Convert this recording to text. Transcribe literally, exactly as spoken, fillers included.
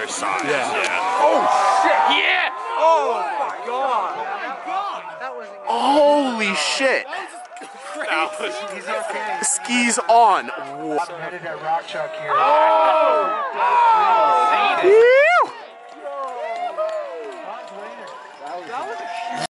size. Yeah. yeah. Oh shit! Yeah! Oh my god! Holy shit! That was He's okay. Skis on. I'm headed at Rock Chuck here. Oh! Oh!